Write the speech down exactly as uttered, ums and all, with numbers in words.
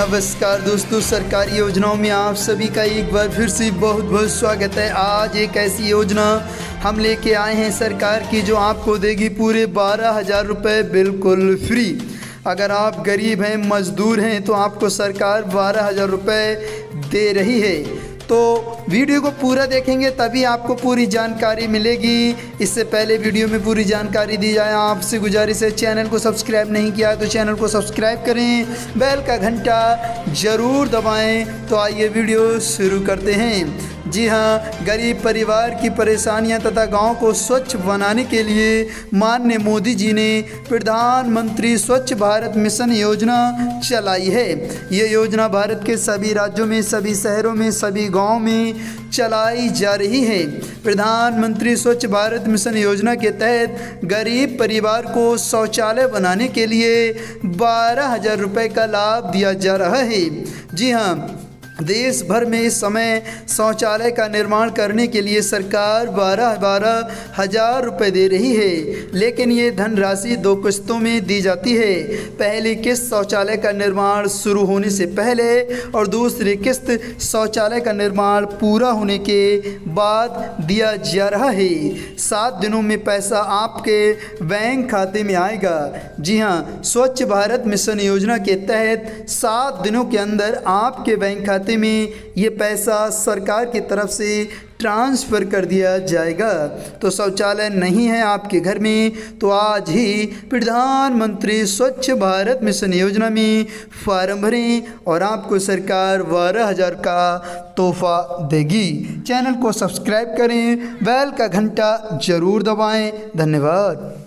नमस्कार दोस्तों, सरकारी योजनाओं में आप सभी का एक बार फिर से बहुत बहुत स्वागत है। आज एक ऐसी योजना हम लेके आए हैं सरकार की जो आपको देगी पूरे बारह हज़ार रुपये बिल्कुल फ्री। अगर आप गरीब हैं, मजदूर हैं तो आपको सरकार बारह हज़ार रुपये दे रही है। तो वीडियो को पूरा देखेंगे तभी आपको पूरी जानकारी मिलेगी। इससे पहले वीडियो में पूरी जानकारी दी जाए, आपसे गुजारिश है चैनल को सब्सक्राइब नहीं किया तो चैनल को सब्सक्राइब करें, बेल का घंटा ज़रूर दबाएं। तो आइए वीडियो शुरू करते हैं। जी हाँ, गरीब परिवार की परेशानियां तथा गांव को स्वच्छ बनाने के लिए माननीय मोदी जी ने प्रधानमंत्री स्वच्छ भारत मिशन योजना चलाई है। ये योजना भारत के सभी राज्यों में, सभी शहरों में, सभी गांव में चलाई जा रही है। प्रधानमंत्री स्वच्छ भारत मिशन योजना के तहत गरीब परिवार को शौचालय बनाने के लिए बारह हज़ार रुपये का लाभ दिया जा रहा है। जी हाँ, देश भर में इस समय शौचालय का निर्माण करने के लिए सरकार बारह बारह हज़ार रुपये दे रही है, लेकिन ये धनराशि दो किस्तों में दी जाती है। पहली किस्त शौचालय का निर्माण शुरू होने से पहले और दूसरी किस्त शौचालय का निर्माण पूरा होने के बाद दिया जा रहा है। सात दिनों में पैसा आपके बैंक खाते में आएगा। जी हाँ, स्वच्छ भारत मिशन योजना के तहत सात दिनों के अंदर आपके बैंक खाते में ये पैसा सरकार की तरफ से ट्रांसफ़र कर दिया जाएगा। तो शौचालय नहीं है आपके घर में तो आज ही प्रधानमंत्री स्वच्छ भारत मिशन योजना में फॉर्म भरें और आपको सरकार बारह हज़ार का तोहफा देगी। चैनल को सब्सक्राइब करें, बेल का घंटा ज़रूर दबाएं। धन्यवाद।